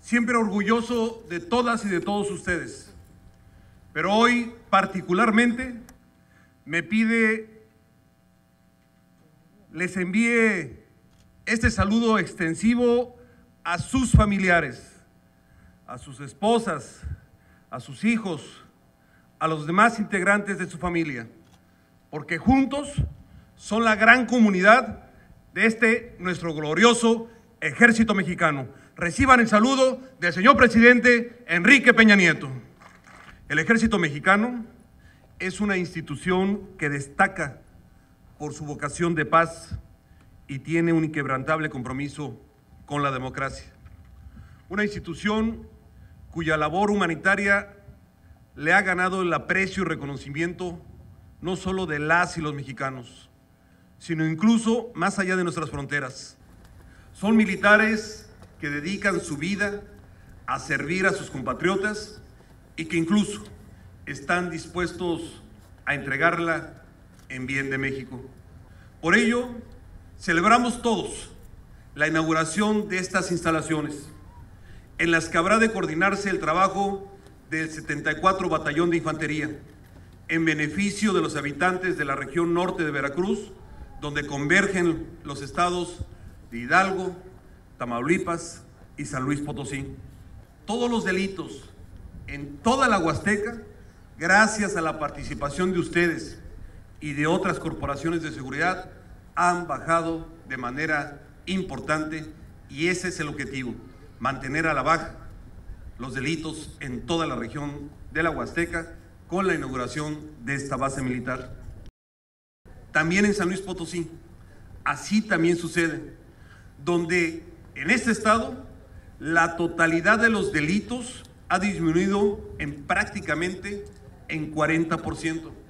siempre orgulloso de todas y de todos ustedes, pero hoy particularmente me pide les envíe este saludo extensivo a sus familiares, a sus esposas, a sus hijos, a los demás integrantes de su familia, porque juntos son la gran comunidad de este nuestro glorioso Ejército Mexicano. Reciban el saludo del señor presidente Enrique Peña Nieto. El Ejército Mexicano es una institución que destaca por su vocación de paz y tiene un inquebrantable compromiso con la democracia. Una institución cuya labor humanitaria le ha ganado el aprecio y reconocimiento no solo de las y los mexicanos, sino incluso más allá de nuestras fronteras. Son militares que dedican su vida a servir a sus compatriotas y que incluso están dispuestos a entregarla en bien de México. Por ello, celebramos todos la inauguración de estas instalaciones, en las que habrá de coordinarse el trabajo del 74 Batallón de Infantería, en beneficio de los habitantes de la región norte de Veracruz, donde convergen los estados de Hidalgo, Tamaulipas y San Luis Potosí. Todos los delitos en toda la Huasteca, gracias a la participación de ustedes y de otras corporaciones de seguridad, han bajado de manera importante y ese es el objetivo, mantener a la baja los delitos en toda la región de la Huasteca con la inauguración de esta base militar. También en San Luis Potosí, así también sucede, donde en este estado la totalidad de los delitos ha disminuido prácticamente en 40%.